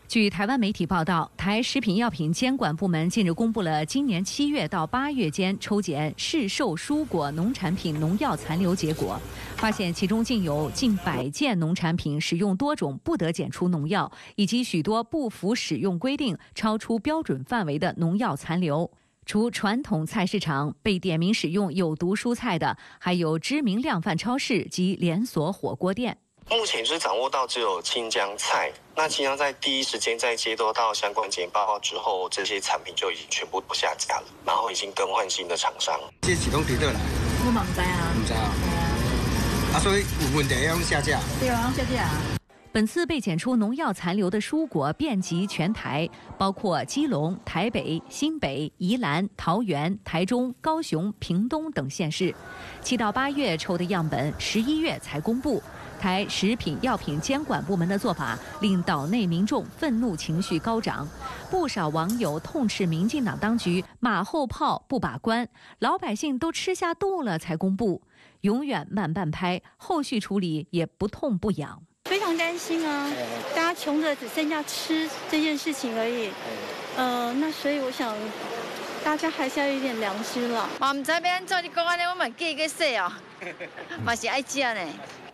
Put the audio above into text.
据台湾媒体报道，台食品药品监管部门近日公布了今年7月到8月间抽检市售蔬果农产品农药残留结果，发现其中竟有近100件农产品使用多种不得检出农药，以及许多不符使用规定、超出标准范围的农药残留。除传统菜市场被点名使用有毒蔬菜的，还有知名量贩超市及连锁火锅店。 目前是掌握到只有青江菜，那青江在第一时间在接收到相关检验报告之后，这些产品就已经全部不下架了，然后已经更换新的厂商。 这是拢伫倒来？ 我嘛唔知啊。 唔知啊。所以有问题要用下架。 对啊，下架。 本次被检出农药残留的蔬果遍及全台，包括基隆、台北、新北、宜兰、桃园、台中、高雄、屏东等县市。7到8月抽的样本，11月才公布。台食品药品监管部门的做法令岛内民众愤怒情绪高涨，不少网友痛斥民进党当局马后炮不把关，老百姓都吃下肚了才公布，永远慢半拍，后续处理也不痛不痒。 非常担心啊，大家穷的只剩下吃这件事情而已。那所以我想，大家还是要有一点良心了。 嘛唔知要安怎，你讲安尼，我嘛记个说哦，嘛是爱食呢。